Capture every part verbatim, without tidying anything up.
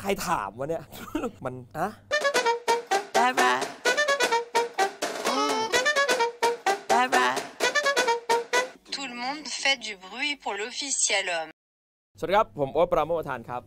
รถามวะเนี่ย มันอะ拜拜拜拜 Tout le monde fait du bruit pour l'officiel homme สวัสดีครับผมโอ๊ต ปราโมช ประธานครับ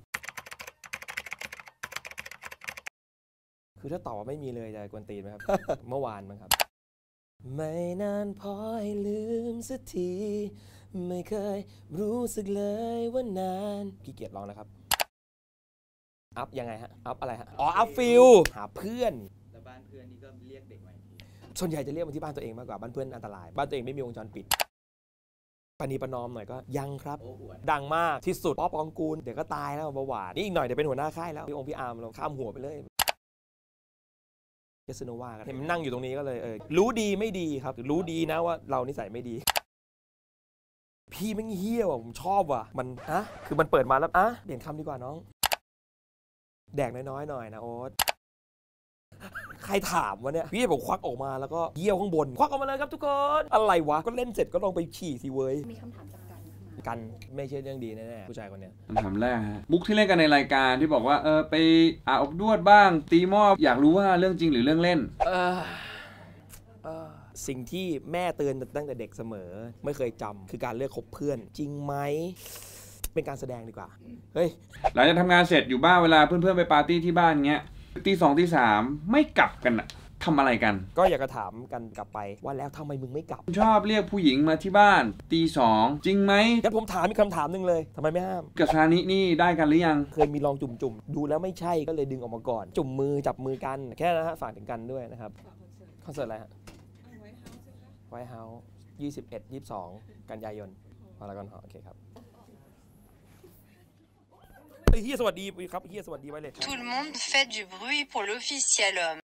คือถ้าตอบว่าไม่มีเลยจะกวนตีนไหมครับ เมื่อวานมั้งครับไม่นานพอให้ลืมสักทีไม่เคยรู้สึกเลยว่านานขี้เกียจร้องนะครับอัพยังไงฮะอัพอะไรฮะอ๋ออัพฟิลหาเพื่อนแล้วบ้านเพื่อนนี่ก็เรียกเด็กมาอีกทีส่วนใหญ่จะเรียกมาที่บ้านตัวเองมากกว่าบ้านเพื่อนอันตรายบ้านตัวเองไม่มีวงจรปิดปณีประนอมหน่อยก็ยังครับดังมากที่สุดป๊อปปองกูลเดี๋ยวก็ตายแล้วเบาหวานนี่อีกหน่อยเดี๋ยวเป็นหัวหน้าค่ายแล้วพี่องค์พี่อาร์มเราข้ามหัวไปเลยเจสโนวากันเห็นมันนั่งอยู่ตรงนี้ก็เลยเออรู้ดีไม่ดีครับรู้ดีนะว่าเรานิสัยไม่ดีพี่แม่งเฮี้ยว่ะผมชอบว่ะมันอะคือมันเปิดมาแล้วอะเปลี่ยนคำดีกว่าน้องแดกน้อยๆหน่อยนะโอ๊ตใครถามวะเนี่ยพี่ผมควักออกมาแล้วก็เยี่ยวข้างบนควักออกมาเลยครับทุกคนอะไรวะก็เล่นเสร็จก็ลองไปฉี่สิเว้ยมีคำถามจากกันกันไม่ใช่เรื่องดีแน่ๆผู้ชายคนนี้คำถามแรกฮะมุกที่เล่นกันในรายการที่บอกว่าเออไปอาบอบนวดบ้างตีหม้ออยากรู้ว่าเรื่องจริงหรือเรื่องเล่นเออเออสิ่งที่แม่เตือนตั้งแต่เด็กเสมอไม่เคยจำคือการเลือกคบเพื่อนจริงไหมเป็นการแสดงดีกว่าเฮ้ยหลังจากทำงานเสร็จอยู่บ้านเวลาเพื่อนๆไปปาร์ตี้ที่บ้านเงี้ยตีสองตีสามไม่กลับกันอะทำอะไรกันก็อยากจะถามกันกลับไปว่าแล้วทำไมมึงไม่กลับชอบเรียกผู้หญิงมาที่บ้านตีสองจริงไหมงั้นผมถามอีกคำถามหนึ่งเลยทำไมไม่ห้ามกับซานินี่ได้กันหรือยังเคยมีลองจุ่มๆดูแล้วไม่ใช่ก็เลยดึงออกมาก่อนจุ่มมือจับมือกันแค่นั้นฮะฝากถึงกันด้วยนะครับคอนเสิร์ตอะไรฮะไวท์เฮาส์ยี่สิบเอ็ด ยี่สิบสองกันยายนพารากอนฮอลล์โอเคครับเฮียสวัสดีครับเฮียสวัสดีไว้เลย Tout le monde fait du bruit pour l'officiel homme